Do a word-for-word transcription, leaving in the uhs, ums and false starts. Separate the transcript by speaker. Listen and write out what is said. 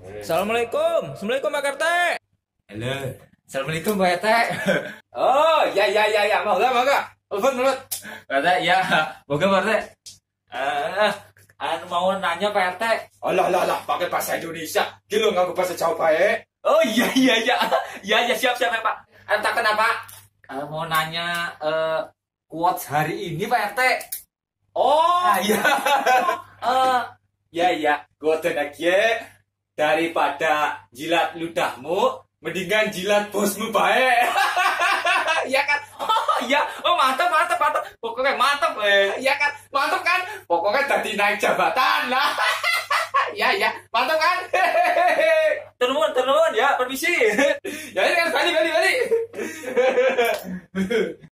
Speaker 1: Assalamualaikum, Assalamualaikum Pak R T.
Speaker 2: Halo, Assalamualaikum Pak R T. Oh, ya ya ya ya, mau gak mau gak? Ulfun mulut. Pak R T, ya, moga Pak R T. Eh, anu mau nanya Pak R T.
Speaker 3: Alah lah lah, pakai bahasa Indonesia. Gila nggak bahasa Jawa baik.
Speaker 2: Oh iya iya iya, ya ya siap siap ya Pak. Entah kenapa? Eh, mau nanya eh quotes hari ini Pak R T.
Speaker 3: Oh,
Speaker 2: Ah, iya.
Speaker 3: eh, ya ya, gua lagi daripada jilat ludahmu, mendingan jilat bosmu baik.
Speaker 2: Ya kan? Oh iya, oh mantap mantap mantap. Pokoknya mantap eh.
Speaker 3: Ya kan, mantap kan? Pokoknya tadi naik jabatan lah. Ya ya, mantap kan?
Speaker 2: Turun turun ya, permisi.